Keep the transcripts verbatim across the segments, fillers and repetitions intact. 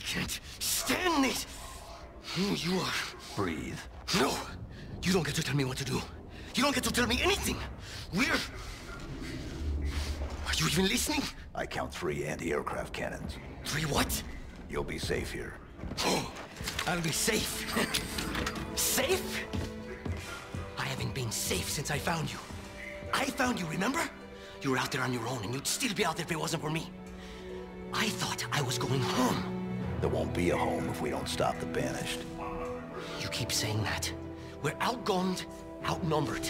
can't stand this! Who you are? Breathe. No! You don't get to tell me what to do. You don't get to tell me anything! We're... Are you even listening? I count three anti-aircraft cannons. Three what? You'll be safe here. Oh, I'll be safe. Safe? I haven't been safe since I found you. I found you, remember? You were out there on your own, and you'd still be out there if it wasn't for me. I thought I was going home. There won't be a home if we don't stop the Banished. You keep saying that. We're outgunned, outnumbered.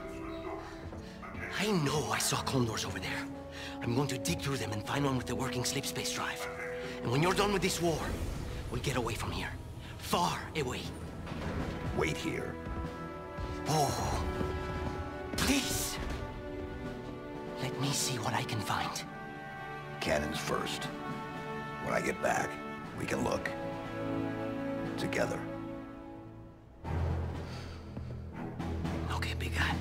I know I saw condors over there. I'm going to dig through them and find one with the working sleep space drive. And when you're done with this war, we'll get away from here. Far away. Wait here. Oh, please. Let me see what I can find. Cannons first. When I get back, we can look. Together. Okay, big guy.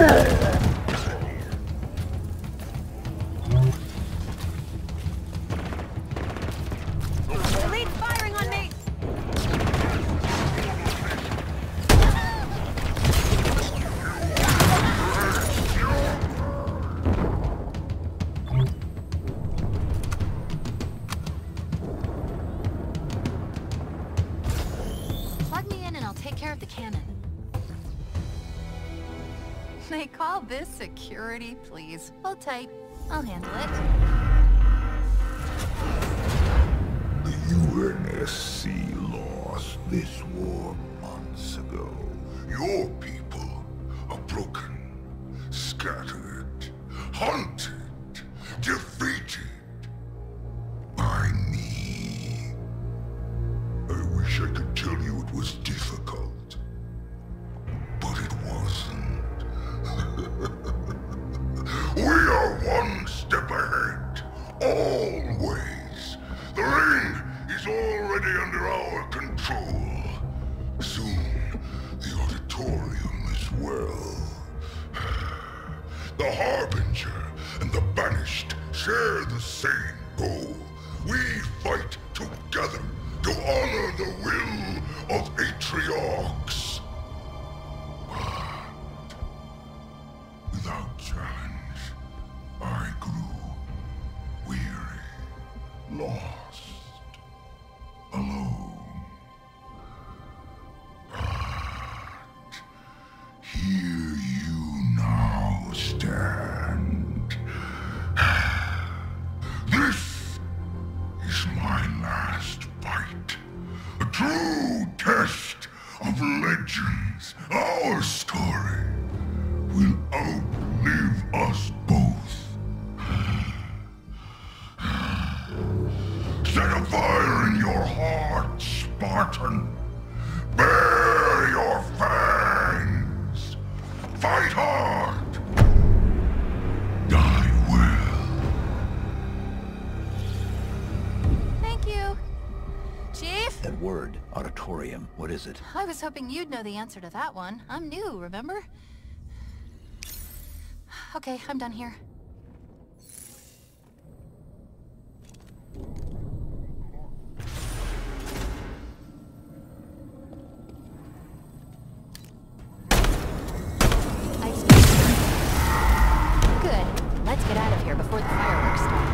Elite's firing on me! Plug me in and I'll take care of the cannon. They call this security, please. Hold tight. I'll handle it. The U N S C lost this war months ago. Your people are broken, scattered, hunted, defeated by me. I wish I could tell you it was difficult, but it wasn't. We are one step ahead, always. The ring is already under our control. Soon, the auditorium as well. The Harbinger and the Banished share the same goal. We fight together to honor the will of Atriox. Without challenge, I grew weary, lost, alone. But here you now stand. This is my last fight. A true test of legends. Our story will outlive us both. Set a fire in your heart, Spartan. Bare your fangs. Fight hard. Die well. Thank you. Chief? That word, auditorium, what is it? I was hoping you'd know the answer to that one. I'm new, remember? Okay, I'm done here. Good. Let's get out of here before the fireworks start.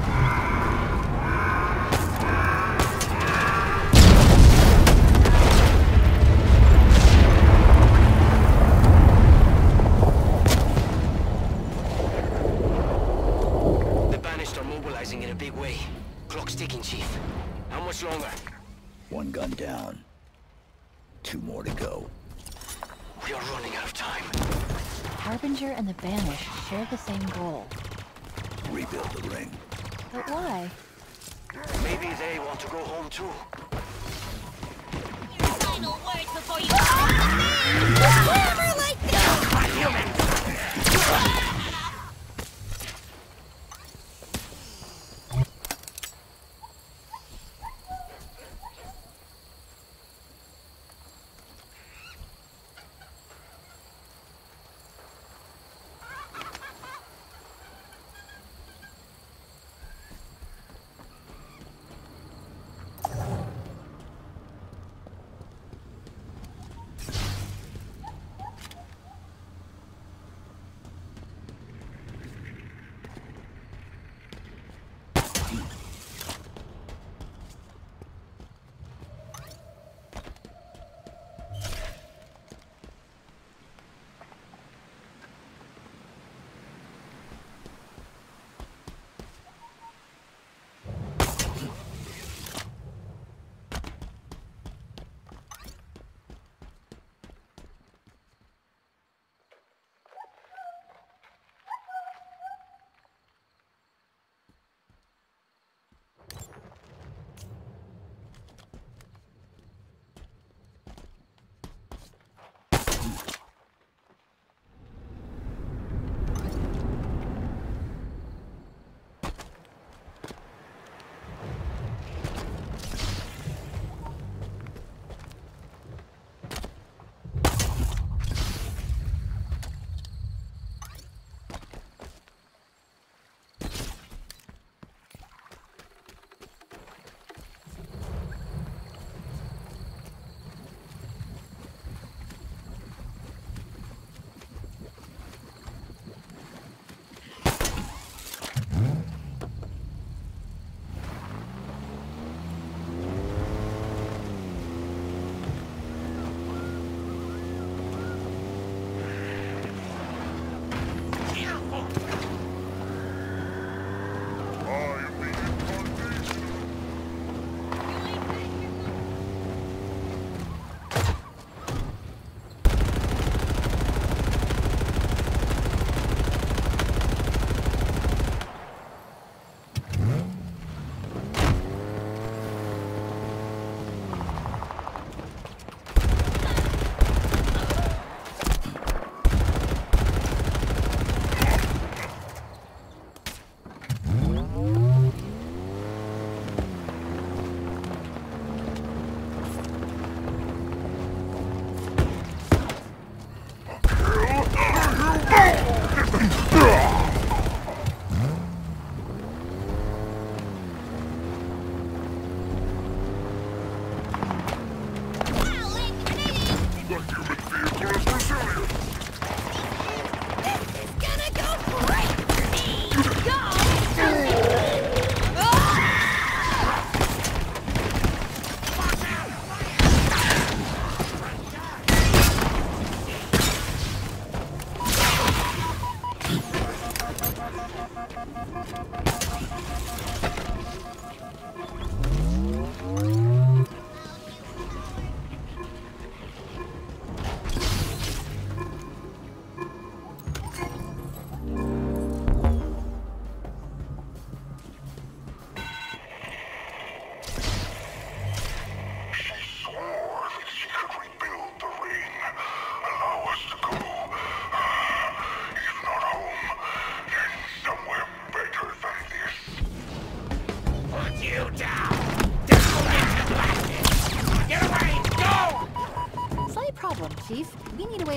The Banished are mobilizing in a big way. Clock's ticking, Chief. How much longer? One gun down. Two more to go. We are running out of time. Harbinger and the Banished share the same goal. Rebuild the ring. But why? Maybe they want to go home too. Final words before you... Never like this! My humans!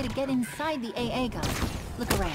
way to get inside the A A gun. Look around.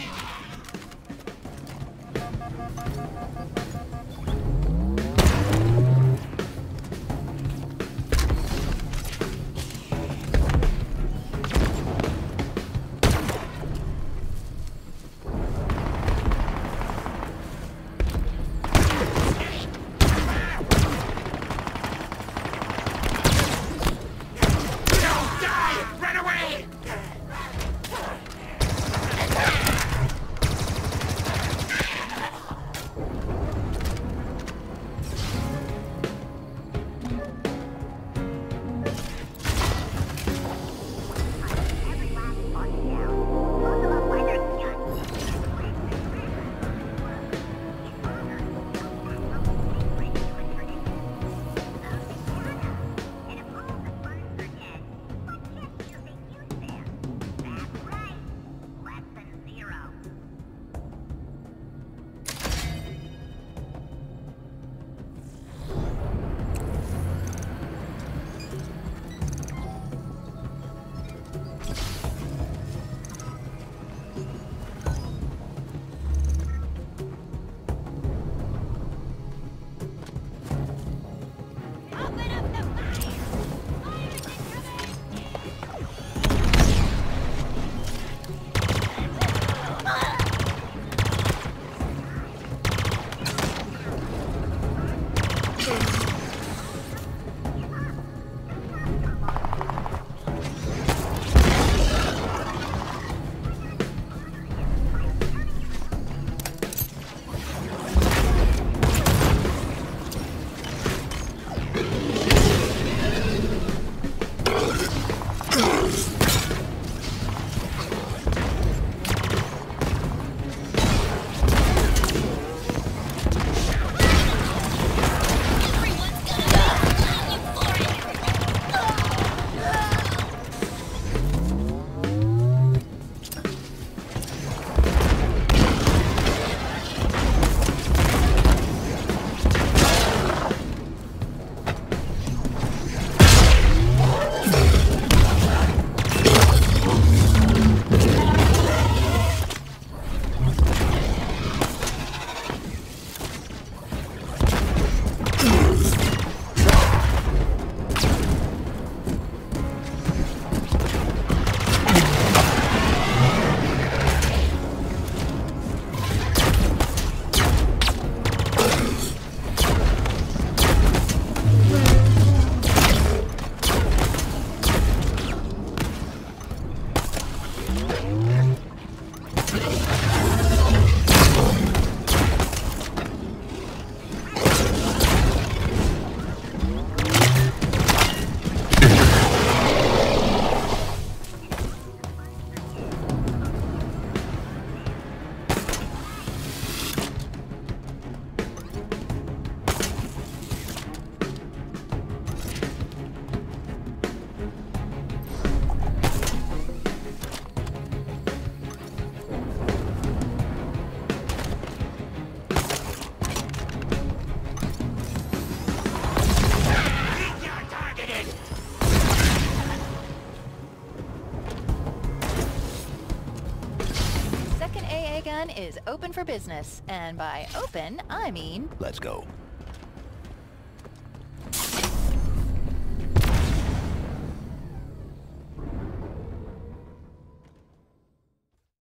Is open for business, and by open, I mean... Let's go.